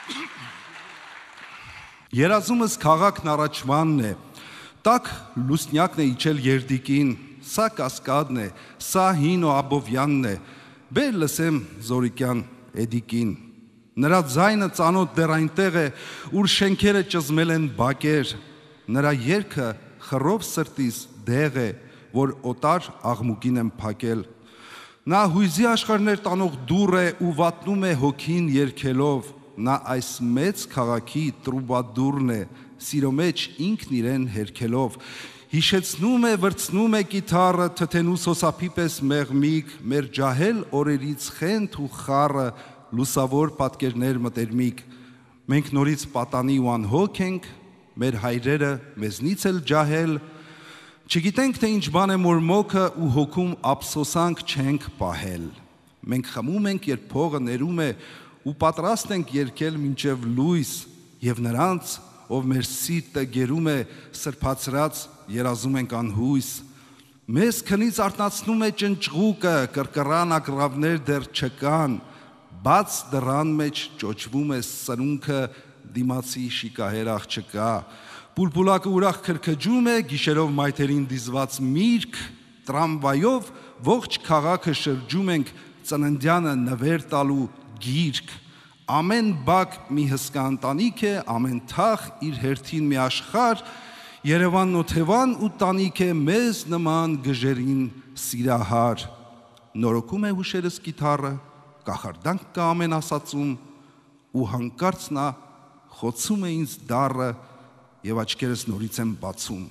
Երազումս քաղաքն առաջվանն է, տակ լուսնյակն է իջել երդիկին, սա կասկադն է, սա հին ու աբովյանն է, բեր լսեմ Զորիկյան Էդիկին։ Նրա ձայնը ծանոթ դեռ այնտեղ է, ուր շենքերը ճզմել են բակեր, նրա երգը խռով սրտիս դեղ է, որ օտար աղմուկին եմ փակել։ Նա հույզի աշխարհներ տանող դուռ է ու վատնում է հոգին երգելով, նա այս մեծ քաղաքի տրուբադուրն է, սիրո մեջ ինքն իրեն հերքելով, հիշեցնում է, վրցնում է կիթառը, թթենու սոսափի պես մեղմիկ, մեր ջահել օրերից խենթ ու խառը, լուսավոր պատկերներ մտերմիկ, մենք նորից պատանի ու անհոգ ենք, մեր հայրերը մեզնից էլ ջահել, չգիտենք, թե ինչ բան է մորմոքը ու հոգում ափսոսանք չենք պահել, մենք խմում ենք, երբ փողը ներում է ու պատրաստ ենք երգել մինչև լույս և նրանց, ով մեր սիրտը գերում է, սրբացրած երազում ենք անհույս, մեզ քնից արթնացնում է ճնճղուկը, կրկռան ագռավներ դեռ չկան, բաց դռան մեջ ճոճվում է սրունքը, դիմացի շիկահեր աղջկա, պուլպուլակը ուրախ քրքջում է, գիշերով մայթերին դիզված միրգ, տրամվայով ողջ քաղաքը շրջում ենք, ծննդյանը նվեր տալու գիրք, ամեն բակ մի հսկա ընտանիք է, ամեն թախ իր հերթին մի աշխարհ, Երևանն օթևան ու տանիք է մեզ նման գժերին սիրահար, նորոգում է հուշերս կիթառը, կախարդանք կա ամեն ասածում, ու հանկարծ նա խոցում է ինձ դառը և աչքերս նորից եմ բացում,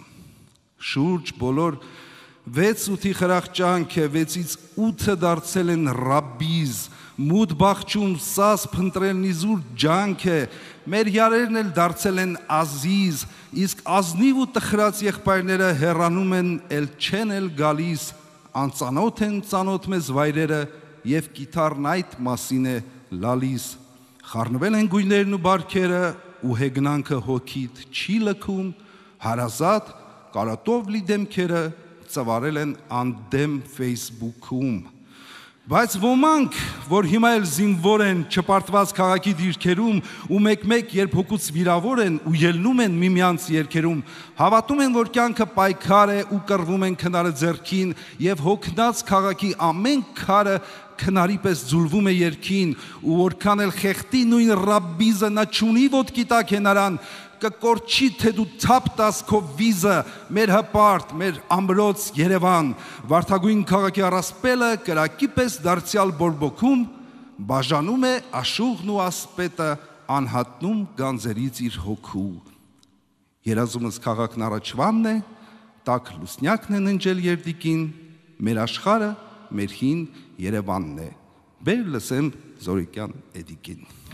շուրջ բոլոր 6-8-ի խրախճանք է, 6-ից 8-ը դարձել են ռաբիզ, մութ բախչում սաս փնտրելն իզուր ջանք է, մեր յարերն էլ դարձել են ազիզ, իսկ ազնիվ ու տխրած եղբայրները հեռանում են, էլ չեն էլ գալիս, անծանոթ են ծանոթ մեզ վայրերը և կիթառն այդ մասին է լալիս, խառնվել են գույներն ու բարքերը ու հեգնանքը հոգիդ չի լքում, հարազատ կարատով լի դեմքերը ծվարել են անդեմ Facebook-ում, բայց ոմանք, որ հիմա էլ զինվոր են չպարտված քաղաքի դիրքերում ու մեկ-մեկ երբ հոգուց վիրավոր են ու ելնում են միմյանց երգերում, հավատում են, որ կյանքը պայքար է ու կռվում են քնարը ձեռքին և հոգնած քաղաքի ամեն քարը քնարի պես ձուլվում է երգին ու որքան էլ խեղդի նույն ռաբիզը նա չունի ոտքի տակ հենարան, կկորչի, թե դու թափ տաս քո վիզը, մեր հպարտ, մեր ամրոց Երևան, վարդագույն քաղաքի առասպելը կրակի պես դարձյալ բորբոքում, բաժանում է աշուղն ու ասպետը, անհատնում գանձերից իր հոգու։ Երազումս քաղաքն առաջվանն է, տակ լուսնյակն է ննջել երդիկին, մեր աշխարհը, մեր հին Երևանն է։ Բեր լսեմ Զորիկյան Էդիկին։